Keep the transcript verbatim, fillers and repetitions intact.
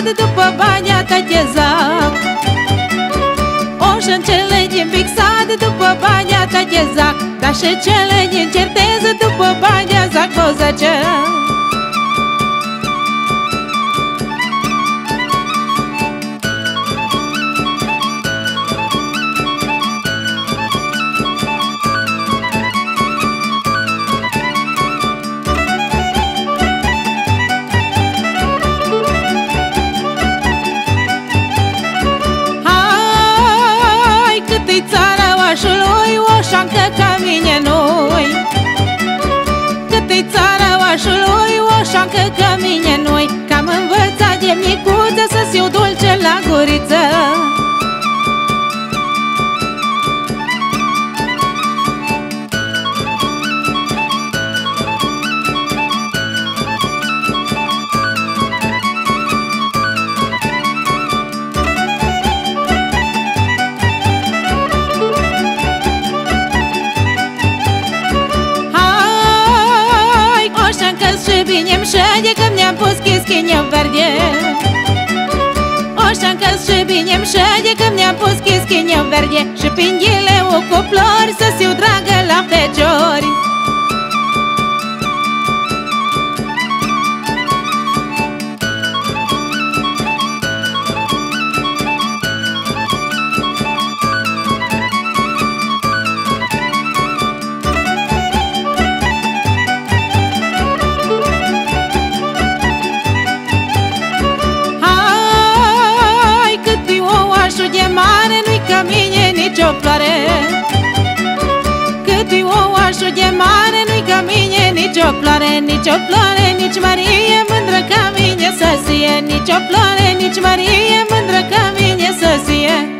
sad după bani atachezac. Oșan cele din pic sad după bani atachezac. Dar și cele din certeză după bani azac bozăcea. Oșancă ca mine noi. Cât-i țara oașului, oșancă ca mine noi. Că-am învățat de micuță să siu dulce la guriță. Bine-mi șede că mi-am pus chischină verde. Oșan-că-s și bine-mi șede că mi-am pus chischină verde. Și pinghile-u cu flori să siu dragă la feciori. Nici o floare. Cât-i ouașul de mare, nu-i ca mine nici o floare. Nici o floare, nici Marie mândră ca mine să sie. Nici o floare, nici Marie mândră ca mine să sie.